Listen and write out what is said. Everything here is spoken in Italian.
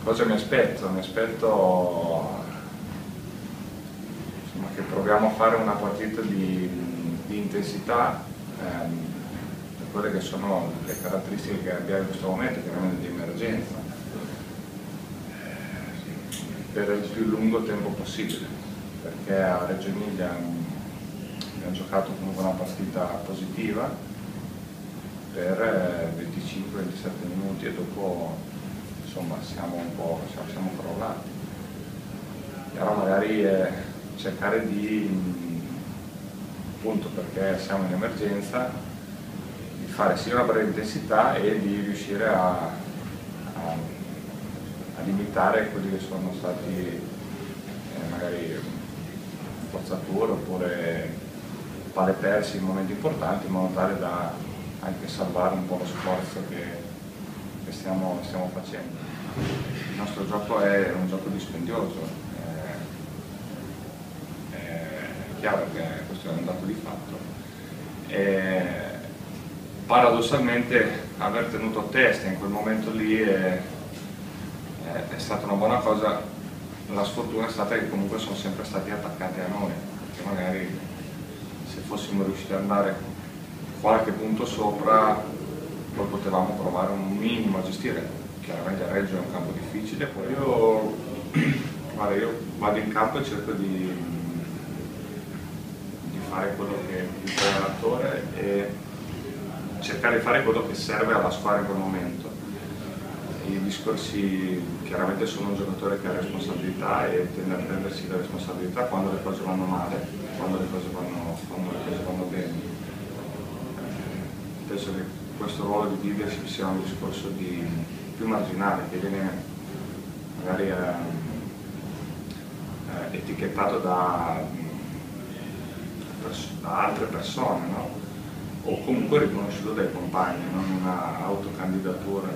Cosa mi aspetto? Mi aspetto insomma, che proviamo a fare una partita di intensità per quelle che sono le caratteristiche che abbiamo in questo momento, chiaramente di emergenza, per il più lungo tempo possibile, perché a Reggio Emilia abbiamo giocato comunque una partita positiva per 25-27 minuti e dopo insomma siamo crollati. E allora magari cercare di, appunto perché siamo in emergenza, di fare sì una breve intensità e di riuscire a limitare quelli che sono stati magari forzature oppure palle persi in momenti importanti, in modo tale da anche salvare un po' lo sforzo che stiamo facendo. Il nostro gioco è un gioco dispendioso, è chiaro che questo è un dato di fatto. Paradossalmente aver tenuto a testa in quel momento lì è stata una buona cosa. La sfortuna è stata che comunque sono sempre stati attaccati a noi, perché magari se fossimo riusciti ad andare qualche punto sopra poi potevamo provare un minimo a gestire. Chiaramente a Reggio è un campo difficile, poi io vado in campo e cerco di fare quello che dice l'allenatore e cercare di fare quello che serve alla squadra in quel momento. I discorsi, chiaramente sono un giocatore che ha responsabilità e tende a prendersi le responsabilità quando le cose vanno male, quando le cose vanno bene. Penso che questo ruolo di leadership sia un discorso più marginale, che viene magari etichettato da altre persone, no? O comunque riconosciuto dai compagni, non una autocandidatura